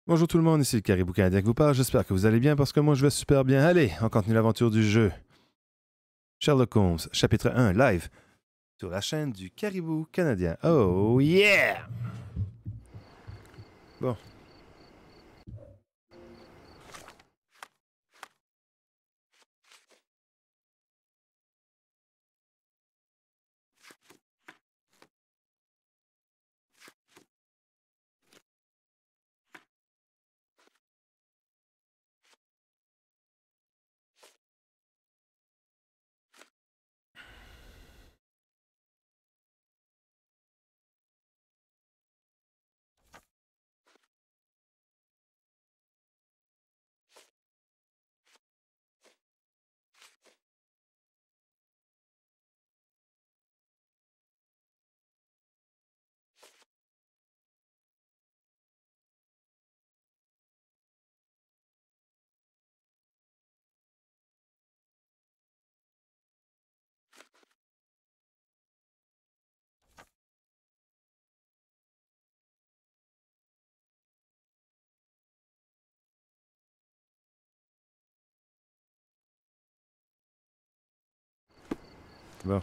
Bonjour tout le monde, ici le Caribou Canadien qui vous parle. J'espère que vous allez bien parce que moi je vais super bien. Allez, on continue l'aventure du jeu. Sherlock Holmes, chapitre 1, live, sur la chaîne du Caribou Canadien. Oh yeah! Bon. Bon.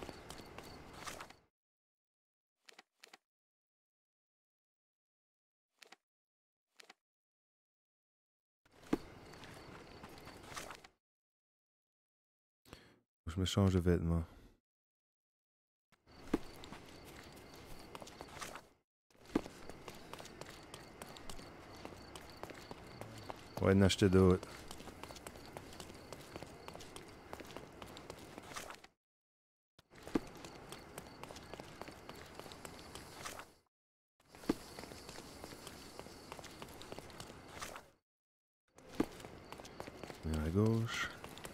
Je me change de vêtements. On va en acheter d'autres. À gauche.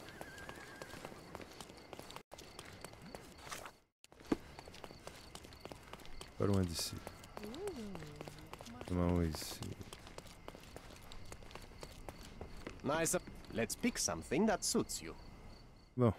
Pas loin d'ici. Comment oui, ici? Nice. Let's pick something that suits you. Bon.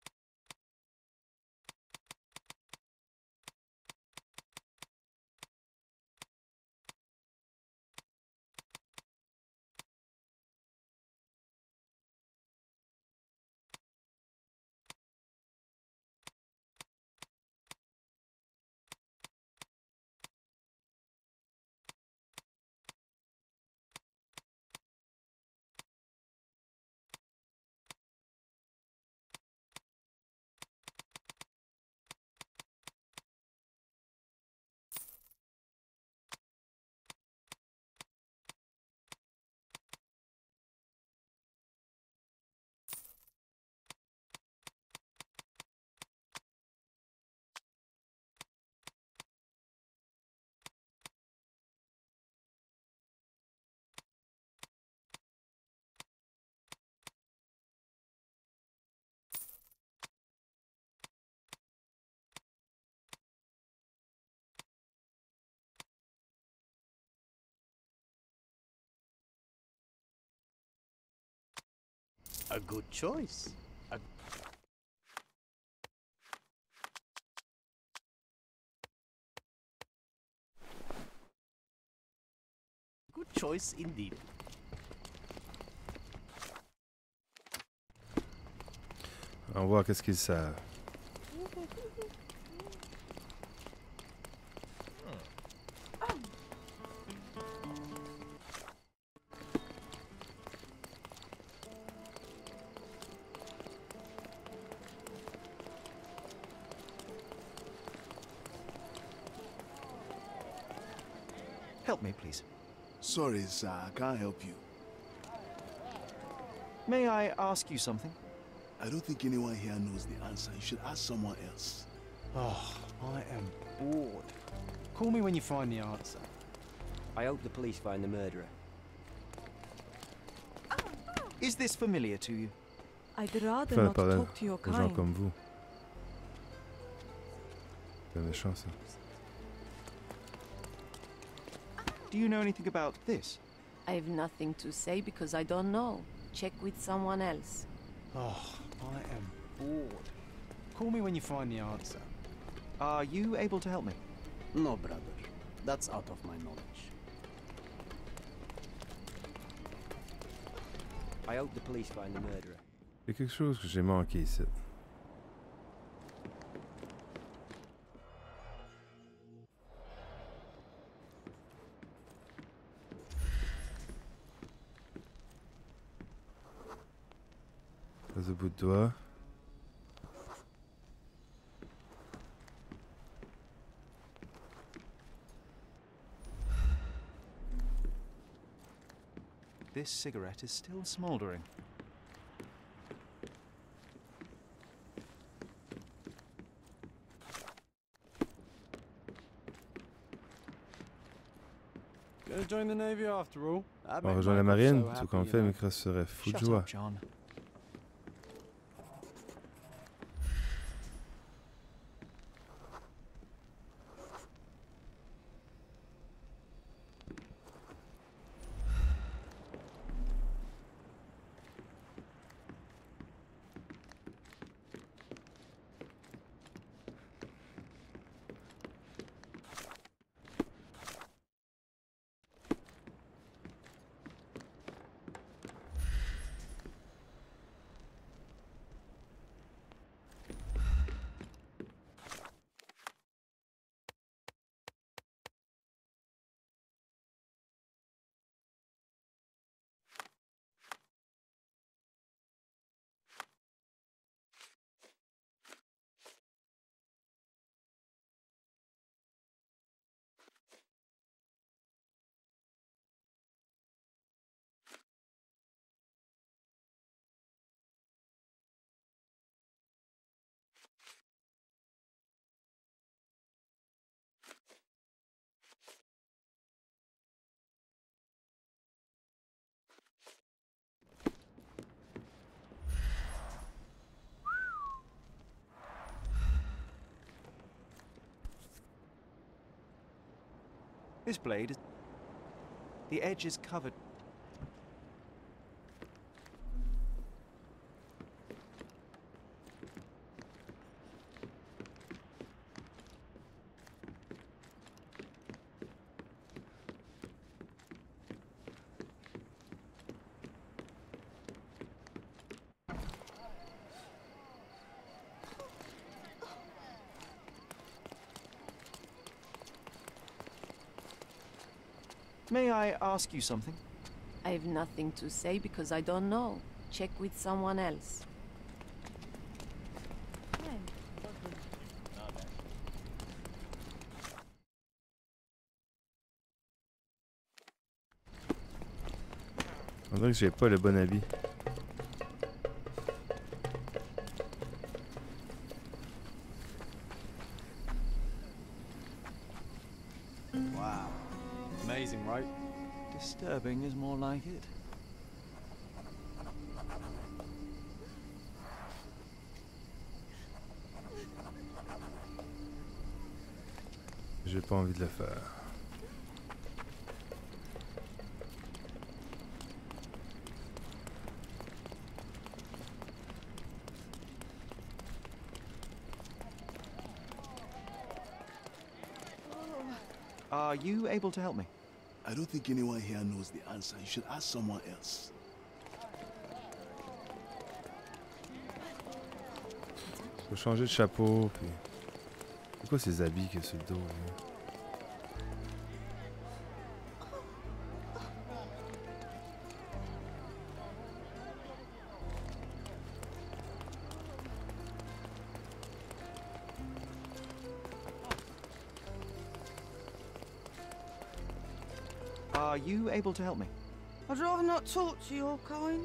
A good choice. Good choice indeed. On va voir qu'est-ce qu'ils savent. Help me, please. Sorry, sir, I can't help you. May I ask you something? I don't think anyone here knows the answer. You should ask someone else. Oh, I am bored. Call me when you find the answer. I hope the police find the murderer. Is this familiar to you? I'd rather Faire not parler talk to your aux gens kind. comme vous. C'est méchant ça. Do you know anything about this? I have nothing to say because I don't know. Check with someone else. Oh, I am bored. Call me when you find the answer. Are you able to help me? No, brother. That's out of my knowledge. I hope the police find the murderer. Il y a quelque chose que j'ai manqué ici. Pas au bout de doigt. This cigarette is still smouldering. Gonna join the Navy after all. On rejoint la marine, tout qu'on fait, Micros serait fou de Shut joie. up, John. This blade is... The edge is covered. May I ask you something? I have nothing to say because I don't know. Check with someone else. On dirait que j'ai pas le bon habit. Wow. Amazing, right? Disturbing is more like it. J'ai pas envie de le faire. Are you able to help me? I don't think anyone here knows the answer. You should ask someone else. Faut changer de chapeau, puis... C'est quoi ces habits qu'il y a sur le dos, là? Are you able to help me? I'd rather not talk to your kind.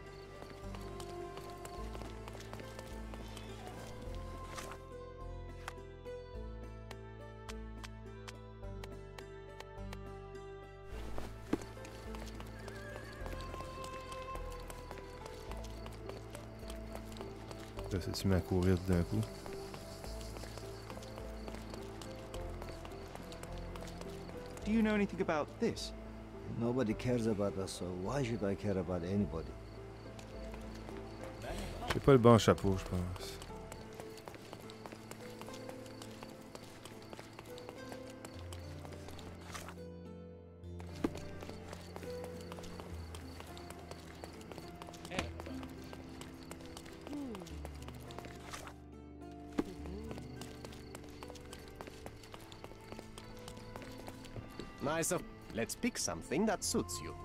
Là, ça se met à courir tout d'un coup. Do you know anything about this? Nobody cares about us, so why should I care about anybody? J'ai pas le bon chapeau, je pense. Nice of. Let's pick something that suits you.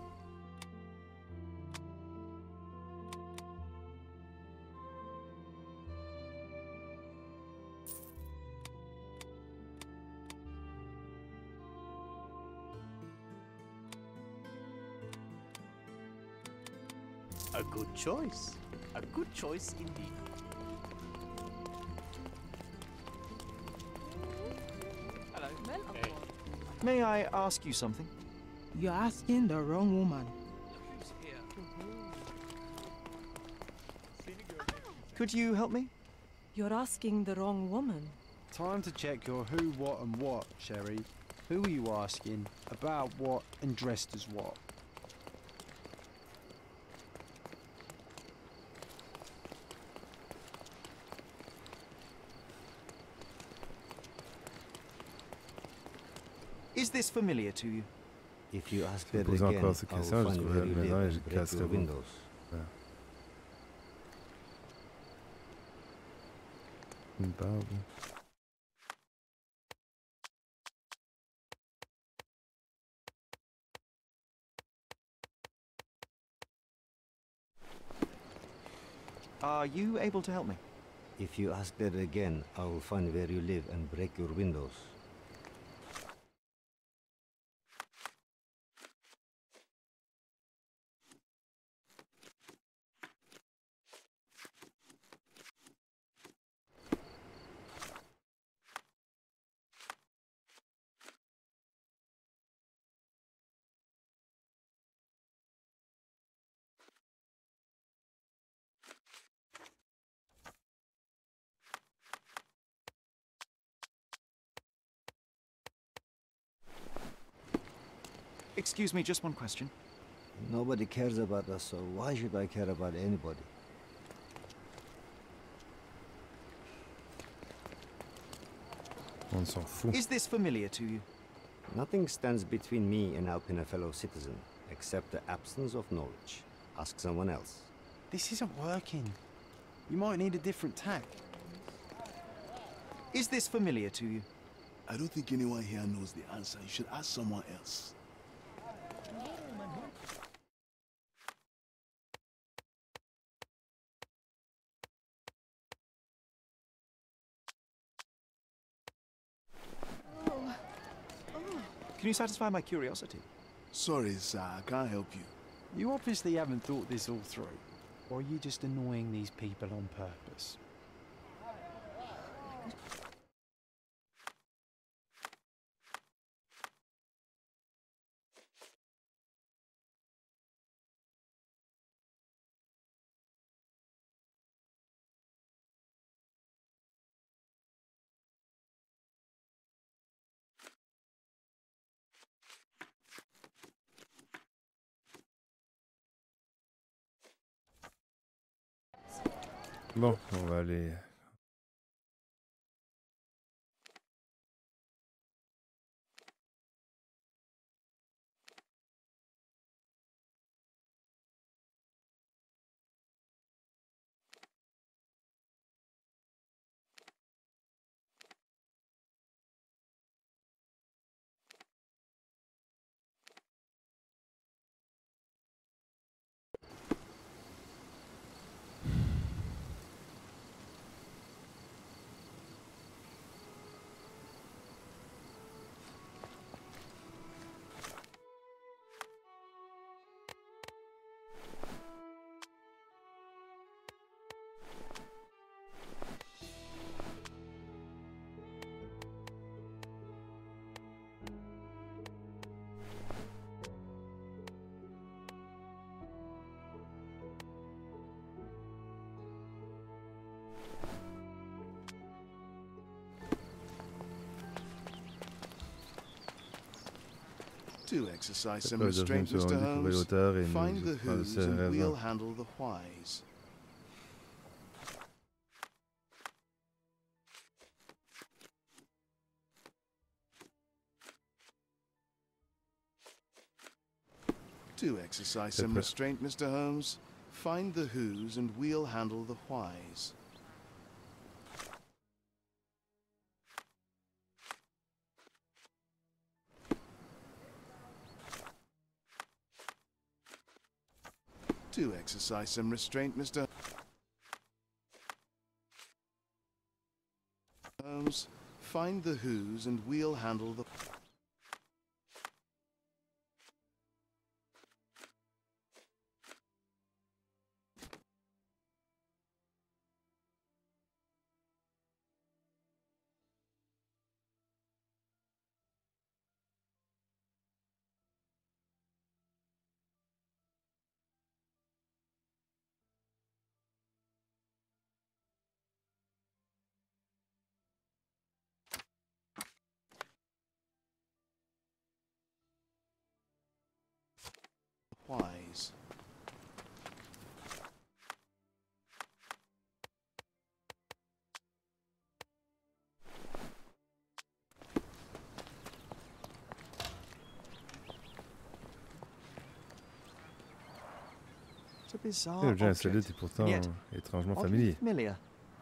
A good choice. A good choice indeed. May I ask you something? You're asking the wrong woman. Could you help me? You're asking the wrong woman. Time to check your who, what, and what, Sherry. Who are you asking? About what and dressed as what? Is this familiar to you? If you ask Si that vous posez again, encore ces I will questions, je find trouverai where you la maison et live je and break casserai your vos... windows. Il me parle. Are you able to help me? If you ask that again, I will find where you live and break your windows. Excuse me, just one question. Nobody cares about us, so why should I care about anybody? On s'en fout. Is this familiar to you? Nothing stands between me and helping a fellow citizen, except the absence of knowledge. Ask someone else. This isn't working. You might need a different tack. Is this familiar to you? I don't think anyone here knows the answer. You should ask someone else. Can you satisfy my curiosity? Sorry, sir, I can't help you. You obviously haven't thought this all through. Or are you just annoying these people on purpose? Bon, on va aller... To exercise some Après, je restraint, nous Mr. avons découvert Holmes, l'auteur et find nous the parle de who's ses and raisons. we'll handle the whys. To exercise some restraint, Mr. Holmes, find the who's and we'll handle the whys. Do exercise some restraint, Mr. Holmes. Find the who's and we'll handle the... whys. It's a bizarre C'est un objet object. insolite et pourtant Yet, étrangement oddly familier. familiar.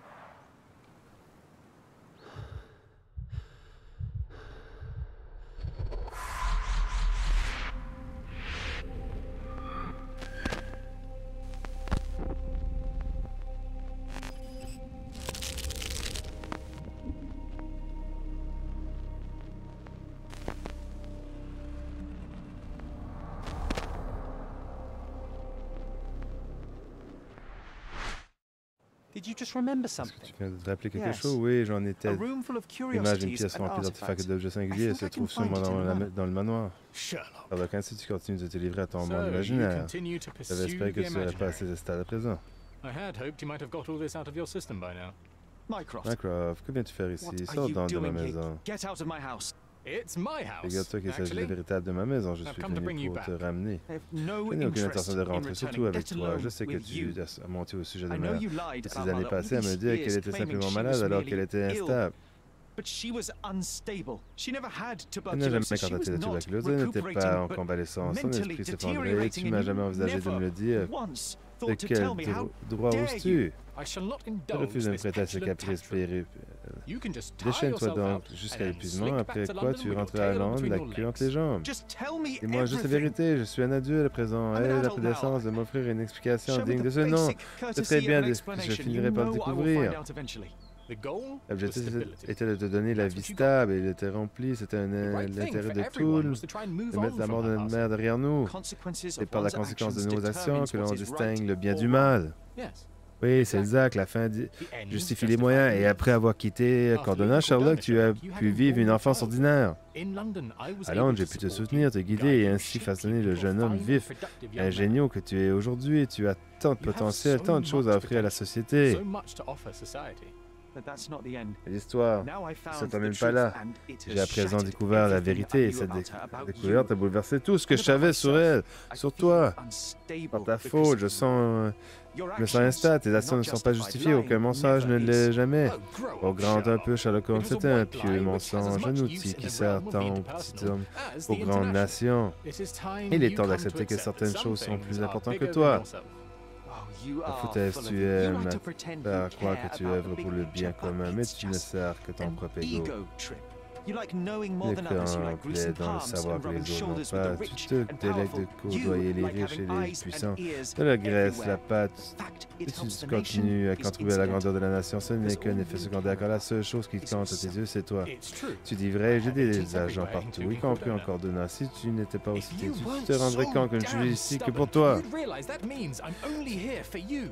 Did you just remember Est-ce que something? tu viens de te rappeler quelque Yes. chose? Oui, j'en A étais. room full of L'image d'une curiosities pièce and remplie d'artefacts et artifacts. d'objets singuliers think se I can trouve sûrement find it in dans, the manor. dans le manoir. Sherlock. Alors, ainsi tu continues de te livrer à ton monde So, you imaginaire. continue to J'avais pursue espéré que the tu serais pas à imaginary. ces stades à présent. I had hoped you might have got all this out of your system by now. Mycroft, Mycroft, que viens-tu faire ici? what are Sors you donc de ma doing here? maison. Get out of my house. It's my house. Figure-toi qu'il s'agit de actually. véritable de ma maison. Je I've suis come to bring venu you pour te back. ramener. I have no Je n'ai aucune interest intention de in rentrer, surtout returning. avec Get toi. alone Je sais que with tu you. as menti au sujet de I know mère. you lied Ces about années Mother passées, elle all me these dit qu'elle years, était claiming simplement she malade was alors merely qu'elle était ill. instable. But she was unstable. She never had Elle n'a jamais tuberculosis. She contracté was la not tuberculose, elle n'était pas recuperating, en but convalescence. Son mentally esprit s'effondrait. deteriorating, Tu and m'as you jamais envisagé de me le dire. never once De thought to quel tell me how droit dare oses-tu? I shall not Je indulge refuse de me this prêter à ces petulant caprices tantrum. périlleux. You can just tie Déchaîne-toi yourself donc out jusqu'à and then l'épuisement, slink après back to quoi London tu with your rentreras à tail Londres, between la your queue entre les legs. jambes. Just tell me Dis-moi juste la everything. vérité, je suis un adulte à présent. I'm an Aie la adult now. décence de m'offrir une explication Show me digne the de ce nom. basic C'est courtesy très of bien, an je explanation. finirai You par le know I will découvrir. find out eventually. The goal was L'objectif stability. était de te donner la That's vie what you got. stable et il était rempli. C'était The right thing l'intérêt for de everyone tout was to try and move de on mettre la mort from de her notre past. mère derrière nous. Consequences C'est of par la one's conséquence de actions nos actions determines que l'on what is distingue right le bien or du wrong. mal. Yes. Oui, c'est exact. La fin The end justifie les justify moyens. the Et means. après avoir quitté After Cordona, leaving Sherlock, Cordona, tu as Sherlock, you pu had a vivre une normal enfance childhood. ordinaire. In London, I was À able Londres, to j'ai pu te support soutenir, you, te guider guide et you, ainsi shape façonner you le into a jeune homme fine, vif, productive young man. ingénieux que tu es aujourd'hui. Tu as tant de You have potentiel, so tant de choses à much offrir à la potential, société. So much to offer society. But that's not the end. L'histoire, Now I ça found t'emmène the pas truth, là. and it J'ai has à présent shattered découvert la everything vérité I et knew cette about her, about découverte you. a bouleversé tout ce que And je about savais sur myself. elle, I sur feel toi. unstable Par ta because faute, of je you. sens, Your je me sens actions instable. Tes are actions not ne sont pas justified. justifiées. Aucun Lying mensonge ne never l'est is. jamais. Oh, grow Au up, grand un Sherlock. peu, Sherlock Holmes, It was a c'était un white pieux lie which has as mensonge, much un use outil in qui the sert realm of the tant aux interpersonal petits hommes, as the aux grandes international. nations. It is time Il est you temps come to d'accepter que accept certaines that choses some sont things plus are importantes que bigger toi. than yourself. Oh, you La are foutaise, full of tu it. You aimes like to pretend faire you croire care que tu about œuvres the pour big le bien picture, commun, but mais it's tu ne just sers que ton an propre ego. ego trip. You like knowing more Les than others. You clans like greasing plaident dans le palms savoir and que rubbing les autres n'ont shoulders with pas. the Tu rich te and délectes powerful. de courtoyer You les like riches et having les eyes puissants. and ears De la graisse, la everywhere. pâte. Fact, Et it si helps tu the continues à nation. It's contribuer à la incidental. grandeur de la nation, ce n'est Because qu'un all effet you secondaire, car la care seule chose qui is compte à tes yeux, c'est toi. It's true. Tu dis vrai, j'ai des Agents agents everywhere, partout, y including compris en Cordona. Cordona. Si tu n'étais pas aussi If têtu, you tu weren't te rendrais so compte que je suis damn ici que stubborn, pour toi. you'd realize that means I'm only here for you.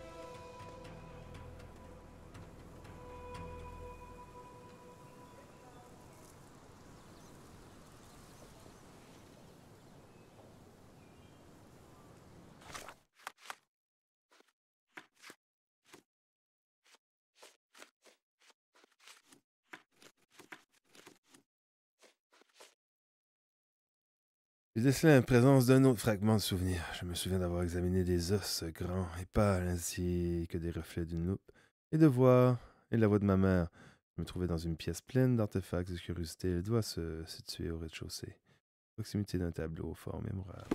J'ai décelé la présence d'un autre fragment de souvenir. Je me souviens d'avoir examiné des os grands et pâles ainsi que des reflets d'une loupe, et de voir, et la voix de ma mère. Je me trouvais dans une pièce pleine d'artefacts de curiosité. Elle doit se situer au rez-de-chaussée, à proximité d'un tableau fort mémorable.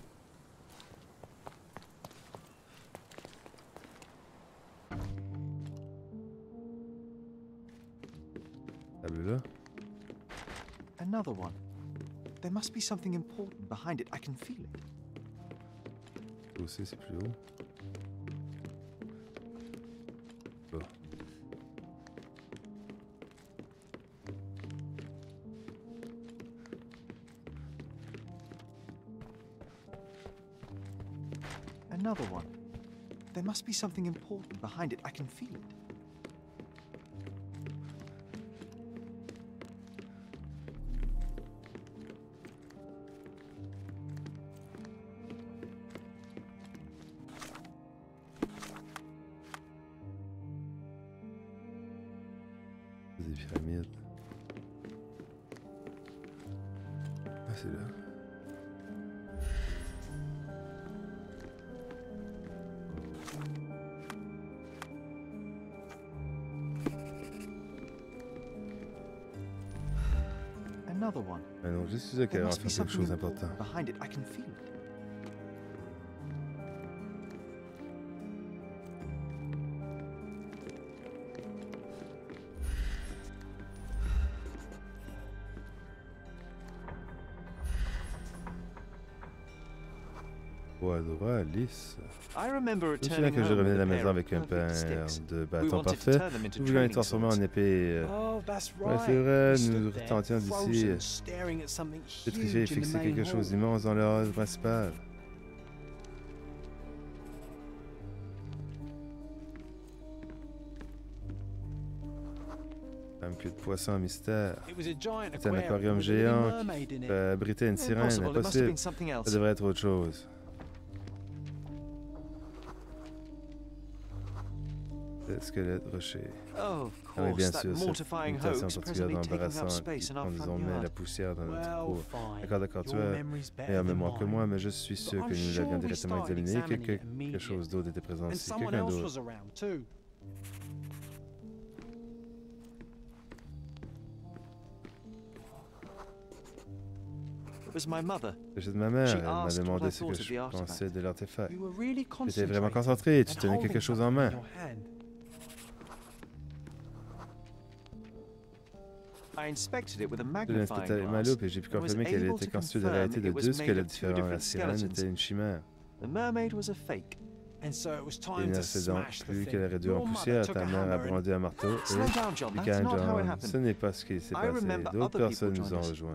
Tableau là? Another one. There must be something important behind it. I can feel it. Aussi, c'est plus haut. Another one. There must be something important behind it. I can feel it. Des pyramides. Ah, c'est là. Another one. Ah non, je suis sûr qu'elle There va must be faire quelque something chose d'important. important behind it. I can feel it. Bois droit, lisse. I remember Je me souviens returning que je home revenais with à a la maison pair of avec un pain perfect sticks. de We bâton wanted to parfait. turn them into Nous voulions les training transformer en swords. épée. Oh, that's Ouais, right. c'est vrai, We nous stood there, tentions d'ici frozen, staring at something pétrifier et huge in the fixer main quelque chose hall. d'immense dans le hall principal. Un queue de poisson mystère. It was a giant C'est un aquarium aquarium with a little géant mermaid in qui it. abritait une sirène. Impossible. It must have Impossible. been something Ça else. devrait être autre chose. Le squelette rocher. Oh, of Ah oui, course, bien that sûr, cette mortifying mutation hoax particulièrement presently taking up embarrassante space qui in our prend front désormais la yard. poussière dans notre Well, cour. fine. D'accord, tu Your as memory's better meilleure than mémoire que mine. moi, mais je suis sûr I'm que nous sure l'avions we directement started examiné. examining it Quelque immediately. chose d'autre était présent And ici. someone Quelqu'un else d'autre. was around too. It was my mother. C'est de ma mère. She Elle m'a asked what demandé I ce que thought of je the artifact. pensais de l'artefact. You were really J'étais vraiment concentrating concentré et tu and tenais holding quelque chose en something main. in your hand. I inspected it with a Je l'ai magnifying inspecté avec ma glass. loupe et j'ai pu and was confirmer qu'elle able était to constituée de confirm réalité de it was deux made squelettes of two différents. La different sirène skeletons. était une chimère. The mermaid was a fake. And so it was Et time il to ne s'est donc smash the plus thing. qu'elle a réduit en Your mother poussière. took Ta a mère a hammer and brandi un marteau Slow et down, John. That's Buchanan not how it John. happened. Ce n'est pas ce qui s'est I passé. remember D'autres other personnes people nous ont joined us. rejoints.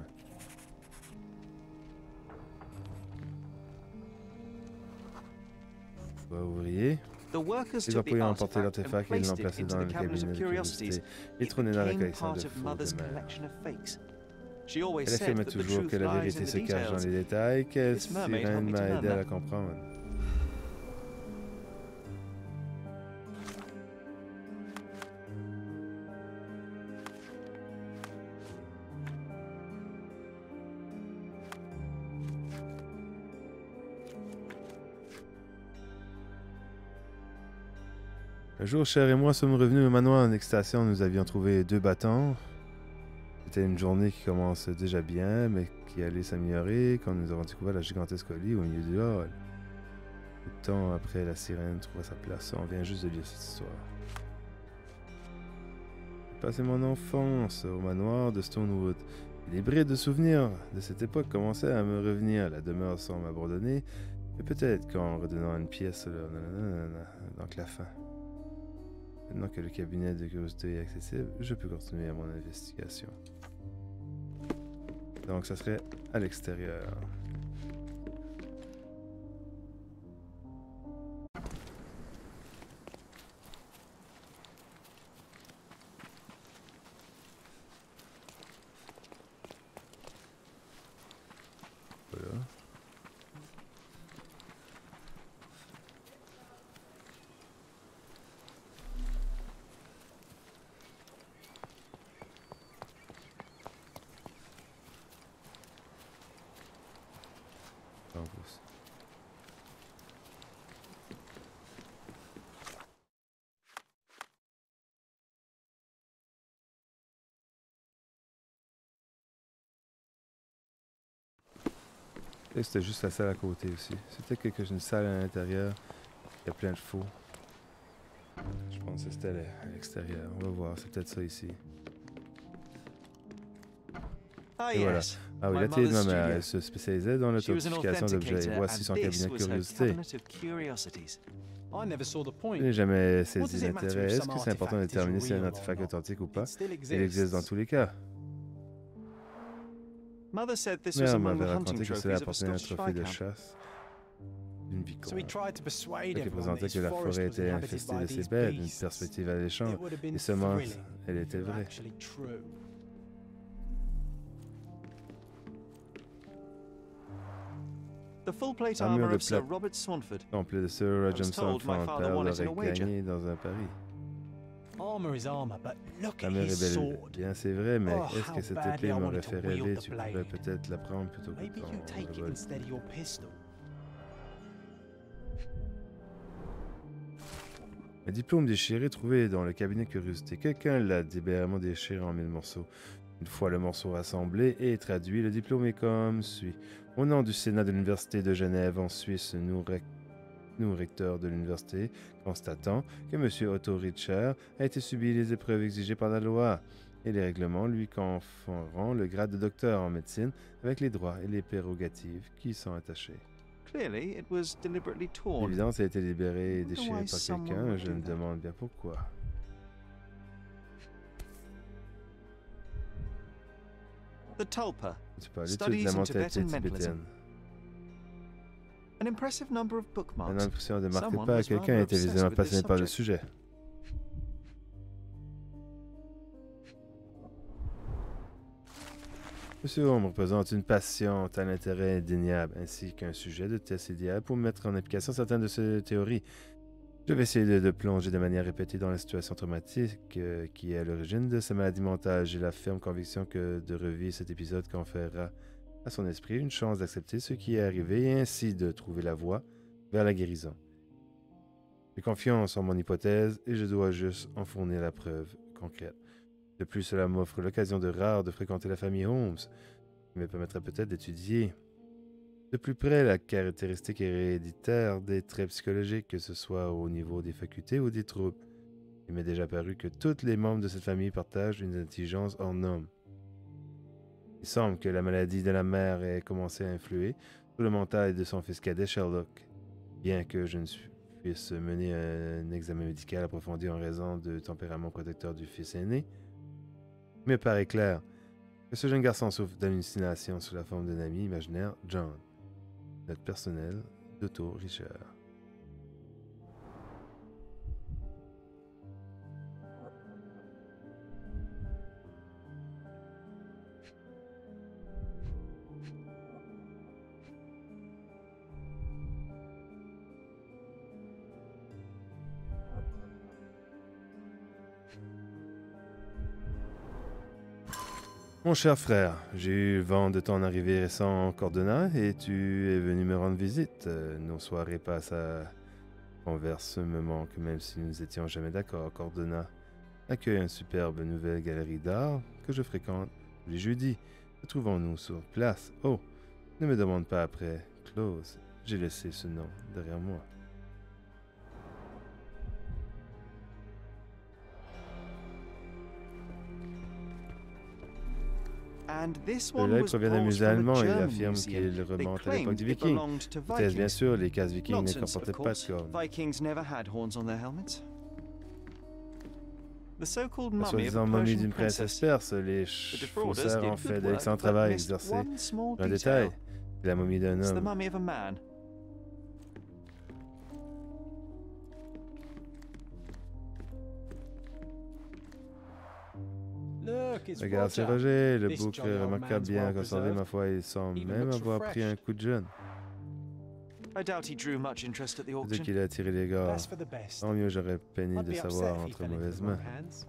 Ouvrier. The workers Les took the employés ont emporté artifact and l'artefact et ils l'ont placed it placé into dans the le cabinet cabinet of de curiosities. curiosité et It trôné dans la became collection part de of faux Mother's de mère. collection of fakes. She always Elle said affirmait that the toujours truth que la lies vérité in se the cache dans details. les détails, qu'elle This mermaid sirène helped me to m'a learn aidé à la that. comprendre. Un jour, Cher et moi sommes revenus au manoir en excitation. Nous avions trouvé 2 bâtons. C'était une journée qui commence déjà bien, mais qui allait s'améliorer quand nous avons découvert la gigantesque colis au milieu du hall. Peu de temps après, la sirène trouva sa place. On vient juste de lire cette histoire. J'ai passé mon enfance au manoir de Stonewood. Et les brides de souvenirs de cette époque commençaient à me revenir. La demeure semble abandonnée, mais peut-être qu'en redonnant une pièce donc la fin. Maintenant que le cabinet de curiosité est accessible, je peux continuer à mon investigation. Donc, ça serait à l'extérieur. Voilà. En plus. Et c'était juste la salle à côté aussi. C'était une salle à l'intérieur. Il y a plein de faux. Je pense que c'était à l'extérieur. On va voir, c'est peut-être ça ici. Ah Et voilà. yes. Ah oui, My l'atelier de ma mother's mère, studio. elle se spécialisait dans She was an l'authentification d'objets. authenticator, Voici son and cabinet this de was her curiosité. cabinet of curiosities. I never saw the Je point. n'ai jamais What saisi does it matter l'intérêt. if Est-ce some que c'est important de artifact is déterminer si un real or artefact est not? authentique ou pas? It still Il existe dans tous les cas. Mother said this was Mère among m'avait the hunting raconté que cela trophies of a appartenait à un Scottish trophée de viscount. chasse. d'une vie So he courante. tried to persuade Qui everyone that présentait his que la forest forêt was était inhabited infestée by de ces these bêtes, une beasts. perspective alléchante. It would have been Les semences, thrilling elle if était it were vraie. actually true. The full plate Armure armor de of Sir plate. Robert Swanford. Complet de Sir Roger was told my Swanford, father père won it in a l'aurait wager. gagné dans un pari. Armor is armor, but look at L'armure his est belle. sword. Bien, c'est vrai, mais Oh, est-ce que how cette badly épée I m'aurait wanted fait to wield rêver? the Tu pourrais blade. peut-être la prendre plutôt que Maybe you ton take it revolver. instead of your pistol. Un diplôme déchiré trouvé dans le cabinet de curiosité. Quelqu'un l'a délibérément déchiré en 1000 morceaux. Une fois le morceau rassemblé et traduit, le diplôme est comme suit. Au nom du Sénat de l'Université de Genève en Suisse, nous recteur de l'université, constatant que M. Otto Richer a été subi les épreuves exigées par la loi et les règlements lui conférant le grade de docteur en médecine avec les droits et les prérogatives qui y sont attachés. Clearly, it was deliberately torn. L'évidence a été libérée et Wonder déchirée why par someone quelqu'un, would je do me that. demande bien pourquoi. The Tulpa. Tu peux aller Studies étude la in mentalité Tibetan mentalism. tibétaine. An impressive number of On a bookmarks. l'impression de marquer Someone pas was quelqu'un rather était obsessed visiblement with this passionné par le subject. sujet. Monsieur Holmes représente une passion, un intérêt indéniable, ainsi qu'un sujet de test idéal pour mettre en application certaines de ces théories. Je vais essayer de plonger de manière répétée dans la situation traumatique qui est à l'origine de sa maladie mentale. J'ai la ferme conviction que de revivre cet épisode conférera à son esprit une chance d'accepter ce qui est arrivé et ainsi de trouver la voie vers la guérison. J'ai confiance en mon hypothèse et je dois juste en fournir la preuve concrète. De plus, cela m'offre l'occasion de rare de fréquenter la famille Holmes, qui me permettra peut-être d'étudier de plus près la caractéristique héréditaire des traits psychologiques, que ce soit au niveau des facultés ou des troubles. Il m'est déjà paru que tous les membres de cette famille partagent une intelligence hors norme. Il semble que la maladie de la mère ait commencé à influer sur le mental de son fils cadet Sherlock, bien que je ne puisse mener un examen médical approfondi en raison du tempérament protecteur du fils aîné. Il me paraît clair que ce jeune garçon souffre d'hallucination sous la forme d'un ami imaginaire, John, notre personnel d'Otto Richer. Mon cher frère, j'ai eu vent de ton arrivée récente en Cordona et tu es venu me rendre visite. Nos soirées passent à converse me manquent même si nous n'étions jamais d'accord. Cordona accueille une superbe nouvelle galerie d'art que je fréquente tous les jeudis. Retrouvons-nous sur place. Oh, ne me demande pas après. Close. J'ai laissé ce nom derrière moi. And this Le one lac was provient d'un brought musée from a allemand et il German affirme museum. qu'il They remonte à l'époque claimed des it Vikings. belonged to Hypothèse, bien Vikings. sûr, les cases vikings ne Nonsense, of comportaient pas de course. cornes. Vikings never had horns on their helmets. The so-called La mummy of a soi-disant momie Persian d'une princesse princess. perse, les The defrauders faussaires did ont good fait de work, l'excellent but travail missed exercé. one small Un detail. détail, c'est la momie d'un It's the homme. mummy of a man. Look, it's Regarde, c'est Roger. Roger, le This bouc jolly est old remarquable, man's bien well conservé, ma preserved. foi, il semble Even même looks avoir pris un refreshed. coup de jeune. I doubt he drew much interest at the Peut-être auction. qu'il a attiré les gars. That's for the best. Tant mieux, j'aurais peiné I'd de be upset savoir if he entre fell into mauvaises the wrong mains. hands.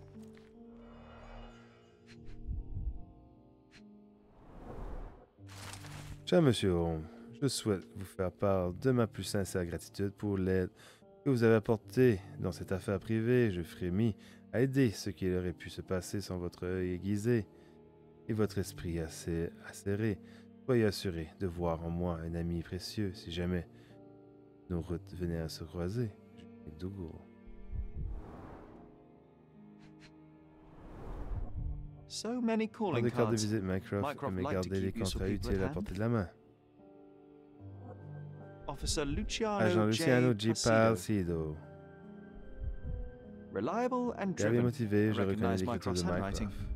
Cher Monsieur Holmes, je souhaite vous faire part de ma plus sincère gratitude pour l'aide que vous avez apportée dans cette affaire privée. Je frémis à aider ce qui aurait pu se passer sans votre œil aiguisé et votre esprit assez acéré. Soyez assuré de voir en moi un ami précieux si jamais nos routes venaient à se croiser. Dougal. So many Dans calling des cartes de cards. visite, Mycroft Mycroft aimait liked to garder les keep useful contrats people utiles at à portée de la main. Officer Luciano, Agent Luciano G. Placido. Palcido. Reliable and Bien driven. motivé, I je reconnais recognize l'écriture de Mycroft's handwriting. Mycroft.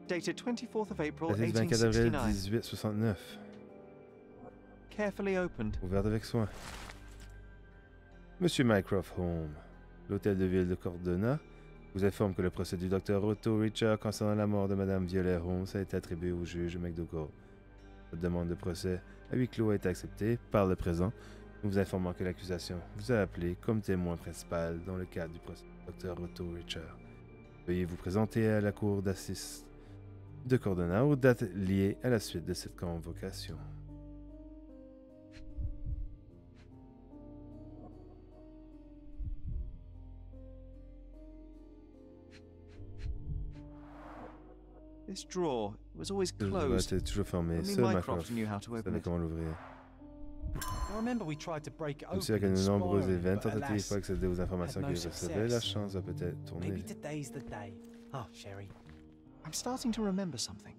Dated 24th of April, Daté du 24 avril 1869. 1869. Carefully opened. Ouverte avec soin. Monsieur Mycroft Holmes, l'hôtel de ville de Cordona vous informe que le procès du docteur Otto Richard concernant la mort de Madame Violet Holmes a été attribué au juge McDougall. Votre demande de procès à huis clos a été acceptée par le présent. Nous vous informons que l'accusation vous a appelé comme témoin principal dans le cadre du procès du docteur Otto Richard. Veuillez vous présenter à la cour d'assises de Cordona aux dates liées à la suite de cette convocation. This drawer was always Le closed. était toujours fermé. Only Seul Mycroft Mycroft knew how to open savait it. comment l'ouvrir. I remember we tried to break it Même open si avec in de nombreux Spyro, événements, but tentatives alas, pour accéder aux informations had no qu'il recevait, la success. chance a peut-être tourné. Maybe today's the day. Oh, Sherry. I'm starting to remember something.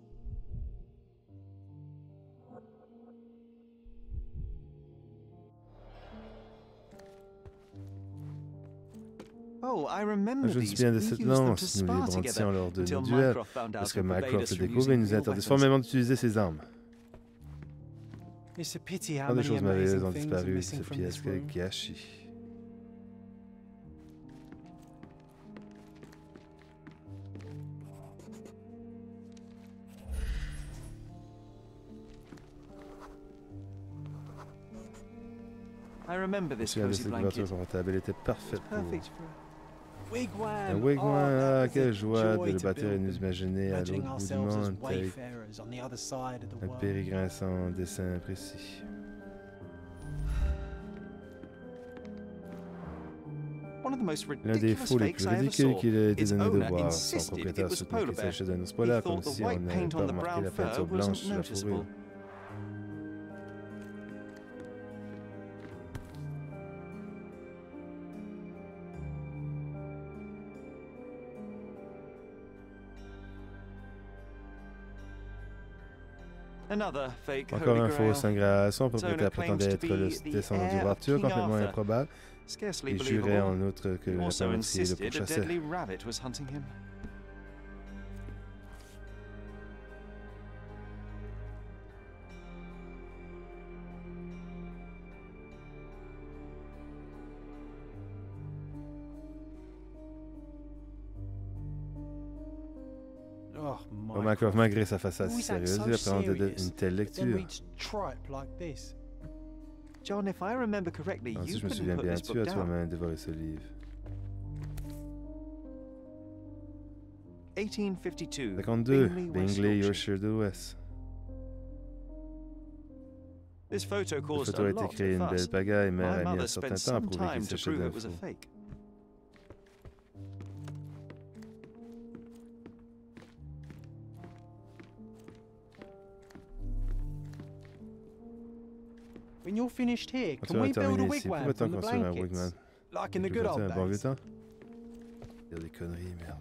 Oh, I remember Je me these. souviens de We cette used them to lance, nous les spar brandissions together lors de until nos duels, Mycroft found out parce que and forbade Mycroft us le from découvre et using nous real interdit weapons. formellement d'utiliser ses armes. It's a pity how Tant de many choses merveilleuses amazing ont things are disparu de missing cette from pièce, this quel room. gâchis. I remember Je me this souviens de cozy cette couverture blanket. confortable, elle était It's parfaite pour perfect for Wigwam! un Oh, wigwam. that Ah, was a quelle joie joy de le to bâtir et build nous them. imaginer à Imagining l'autre bout du ourselves as monde, tel wayfarers on the other side of the un world. pérégrinçant dessin précis. one of the most L'un des ridiculous faux les fakes plus I ever ridicules saw. qu'il ait été Its donné de owner voir. Son insisted it propriétaire was soutenait qu'il polar bear. s'agissait d'un ours He polaire, comme thought the si on white n'avait paint pas on the remarqué brown la fur peinture wasn't blanche sur la noticeable. fourrure. Another fake Encore Holy un Grail. faux Saint Graal. Son Its owner propriétaire claims prétendait to être le be the descendant du heir roi of Arthur, King complètement Arthur. improbable, Scarcely et jurait en believable. outre que He le also romancier le insisted a pourchassait. deadly rabbit was hunting him. Oh, Bon, Mycroft, malgré sa façade si Always act sérieuse, so il appréhendait serious, une telle then lecture. reads tripe like this. John, if I remember correctly, Si you je me couldn't souviens put bien, this tu book as down. toi-même dévoré ce livre. 1852. 52, West Bingley, Yorkshire. Yorkshire de l'Ouest. This photo Cette caused photo a a été lot créée une of belle fuss. pagaille, My mère a mis un mother certain spent temps à some prouver time qu'il to s'agissait prove d'un it was a faux. fake. When you're finished here, Quand tu can vas we build a terminer ici, wigwam pourrait-on from the construire un blankets? wigwam? Like in the Tu good veux faire old un bon vieux days. temps? Dire des conneries, merde.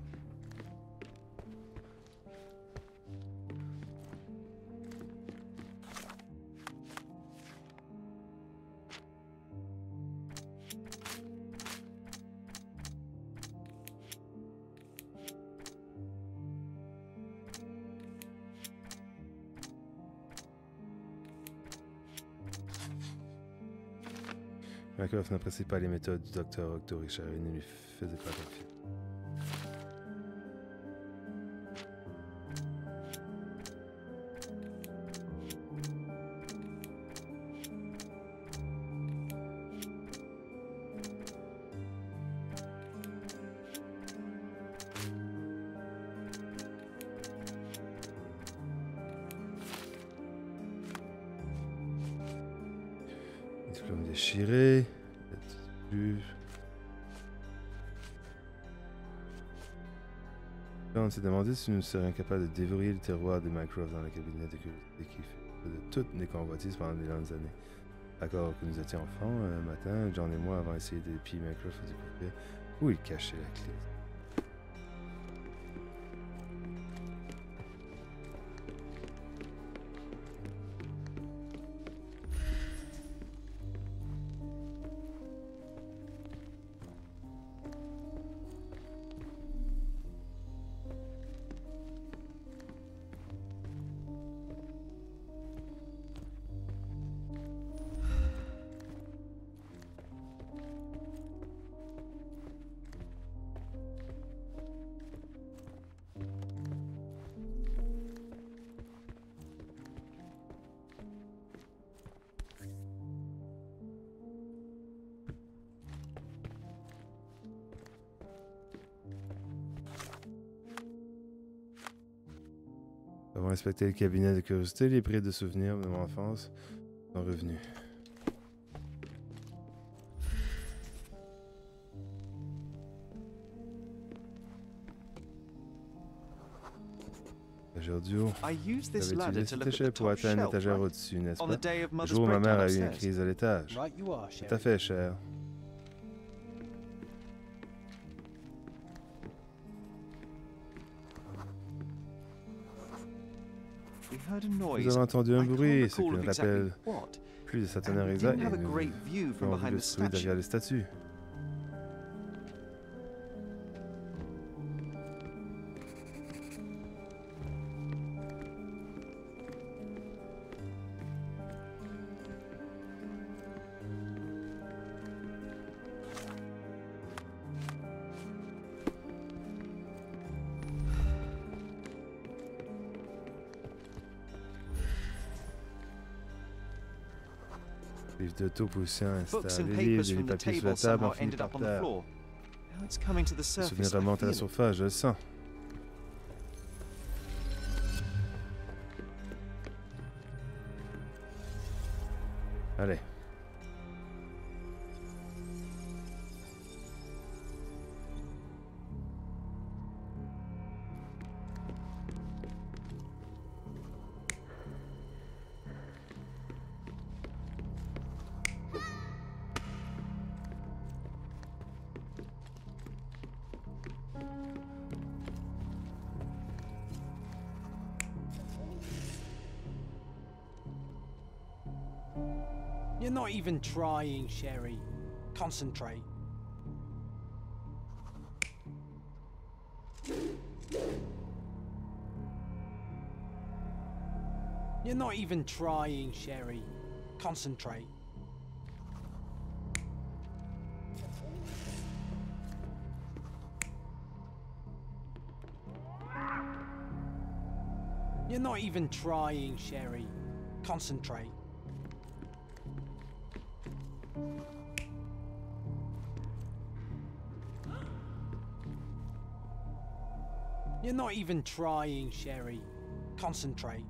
Mycroft n'apprécie pas les méthodes du docteur Otto Richard et ne lui faisait pas confiance. Diplôme déchiré. On s'est demandé si nous serions capables de déverrouiller le terroir de Mycroft dans le cabinet de curiosité qui fait de toutes les convoitises pendant des longues années. D'accord que nous étions enfants, un matin, John et moi avons essayé d'épier Mycroft et découvrir où il cachait la clé. Avons inspecté le cabinet de curiosité, les prix de souvenirs de mon enfance sont revenus. Audio, I used this j'avais ladder utilisé to cette look at the échelle pour top atteindre shelf, l'étagère right? au-dessus, n'est-ce On pas? the day of Le Mother's jour où ma mère breakdown a eu une upstairs. crise à l'étage. Right you are, Tout Sherry. à fait, cher. We heard a noise. Nous avons entendu un I can't bruit, ce qui recall nous of exactly rappelle what. plus de sa And teneur we exacte, didn't et have a nous great view from avons vu behind le the bruit derrière statue. les statues. Livre d'auto position Books and installés, livres papers et les from the papiers sur table la table somehow ont fini ended par up on the terre. floor. Now it's coming to the Le souvenir surface. I remonte à la feel it. surface, je le sens. Allez. You're not even trying, Sherry. Concentrate. You're not even trying, Sherry. Concentrate. You're not even trying, Sherry. Concentrate. You're not even trying, Sherry. Concentrate.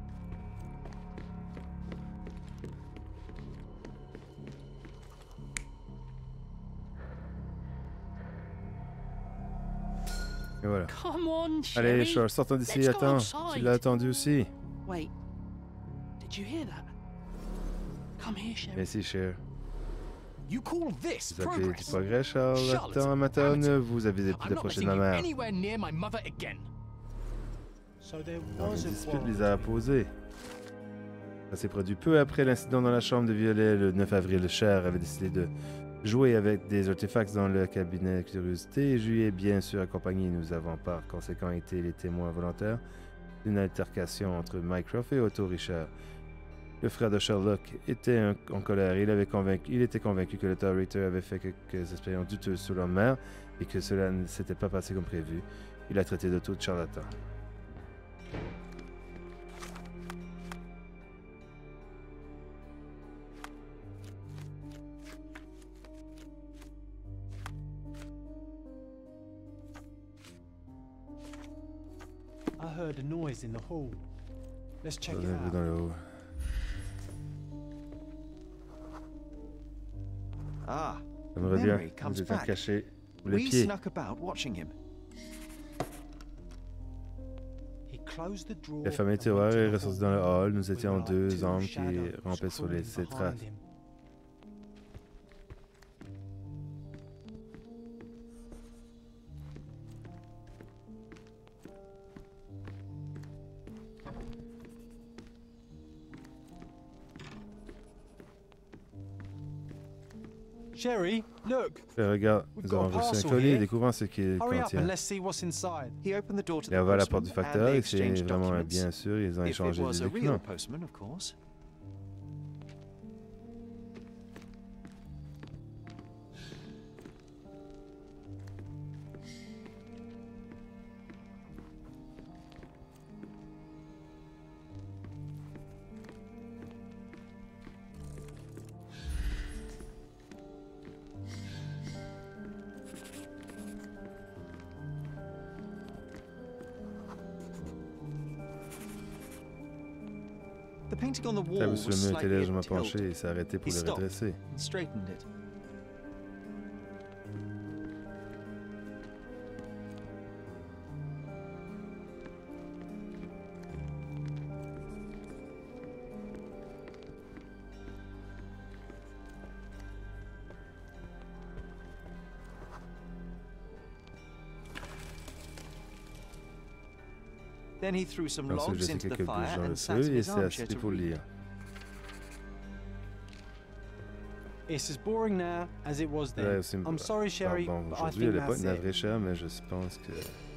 Et voilà. Come on, Allez, Sherry. Charles, sortons d'ici. Let's go Attends, outside. tu l'as attendu aussi. Wait. Did you hear that? Come here, Sherry. Merci, cher. You call this Vous appelez du progress? progrès, Charles. Charlotte, Attends, amateur, amateur. vous avez des I'm plus not d'approcher de letting ma you mère. anywhere near my mother again. So there Dans was une a dispute quarrel bizarre between- posée. Ça s'est produit peu après l'incident dans la chambre de Violet le 9 avril. Cher avait décidé de jouer avec des artefacts dans le cabinet de curiosité et Julie bien sûr accompagné. Nous avons par conséquent été les témoins volontaires d'une altercation entre Mycroft et Otto Richard. Le frère de Sherlock était en colère. Il était convaincu que le Torrator avait fait quelques expériences douteuses sur leur mère et que cela ne s'était pas passé comme prévu. Il a traité d'Otto de charlatan. I heard a noise in the hall. Let's check it Dans out. le haut. Ah, Ça me revient. memory Nous comes étions back. cachés sous les We pieds. snuck about watching him. He closed the drawer. Il a fermé le and tiroir went to et est the ressorti hall. dans le hall. Nous We étions were like deux two hommes qui shadows rampaient sur crawling ses behind traces. him. Sherry, look! Et regarde, We've nous got a avons reçu un parcel colis, here. découvrant ce qu'il Hurry up contient. and let's see what's inside. He opened the door to Il a the ouvert la porte postman du and facteur they et c'est exchanged vraiment documents. bien sûr, ils ont If it échangé was des a real documents. postman, of course. painting on the La wall table sur was le mur était slightly légèrement at tilt. penchée et s'est arrêté pour He le stopped redresser. and straightened it. Then he threw some Ensuite, logs j'ai into the quelques bûches fire dans le and sat feu in et his s'est armchair assis to pour read. lire. It's as boring now as it was Là then. aussi, I'm sorry, Sherry, bon, but I aujourd'hui, think elle n'est pas that's une it. vraie chère, mais je pense que...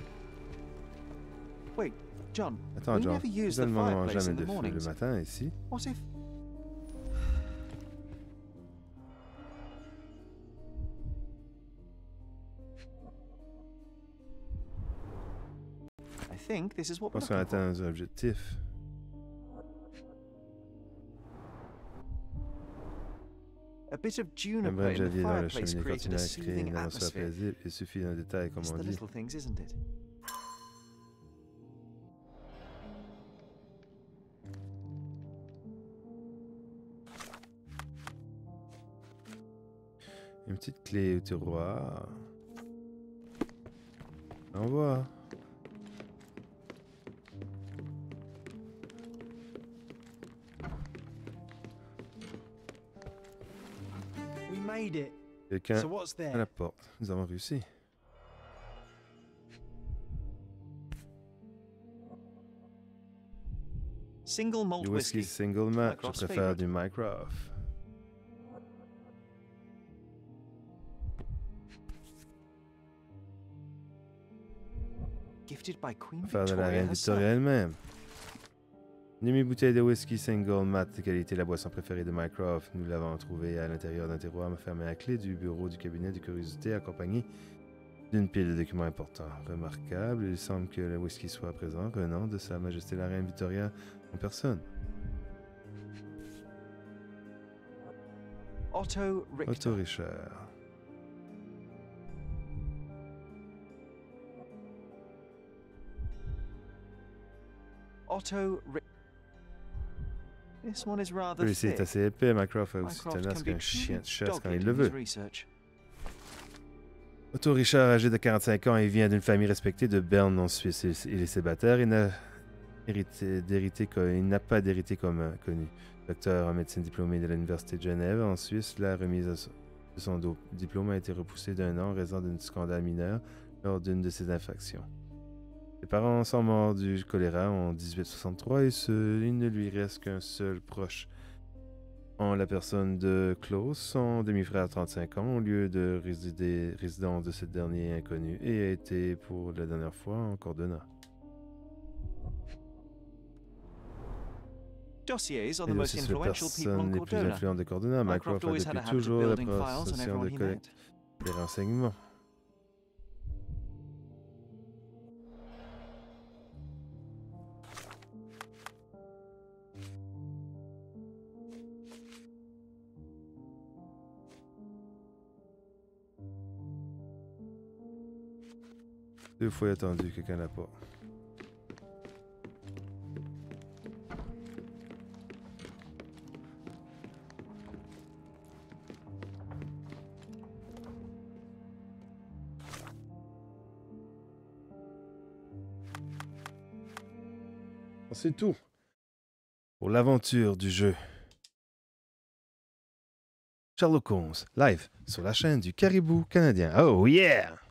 Wait, John, Attends, we John, never use nous the ne demandons fireplace jamais in the de feu le mornings. matin ici. What if... I think this is Je what we're pense qu'on looking for. atteint nos objectifs. A bit of Un juniper brin de in the javier dans la fireplace cheminée created continue a à créer soothing une atmosphère atmosphere. paisible. Il suffit d'un détail, comme It's on the dit. little things, isn't it? Une petite clé au tiroir. Au revoir. We made it. Quelqu'un So what's à la there? porte. Nous avons réussi. Single malt Du whisky whiskey. single malt. Je Mycroft's préfère favorite. du Mycroft. Gifted by Queen Faire de la Victoria reine herself. Victoria elle-même. Une demi-bouteille de whisky single malt de qualité, la boisson préférée de Mycroft. Nous l'avons trouvée à l'intérieur d'un tiroir fermé à clé du bureau du cabinet de curiosité, accompagné d'une pile de documents importants. Remarquable, il semble que le whisky soit présent, venant de Sa Majesté la Reine Victoria en personne. Otto Richter. Otto Richard. Otto Richter. This one is rather Celui-ci est thick. assez épais. Mycroft est aussi Mycroft tenace can be qu'un chien de truly chasse quand dogged il le in his veut. research. Otto Richard, âgé de 45 ans, il vient d'une famille respectée de Berne en Suisse. Il est célibataire et n'a pas d'héritier commun connu. Docteur en médecine diplômé de l'Université de Genève en Suisse, la remise de son diplôme a été repoussée d'un an en raison d'un scandale mineur lors d'une de ses infractions. Ses parents sont morts du choléra en 1863 et il ne lui reste qu'un seul proche en la personne de Klaus, son demi-frère 35 ans, au lieu de résidence de ce dernier inconnu, et a été pour la dernière fois en Cordona. Dossiers on the Et most aussi sur les influential people on personnes les plus Cordona. influentes de Cordona, Mycroft Mycroft a always had a depuis habit of toujours la building files on possession everyone de he collecte met. des renseignements. Deux fois attendu, quelqu'un n'a pas. C'est tout pour l'aventure du jeu. Sherlock Holmes, live sur la chaîne du Caribou canadien. Oh yeah!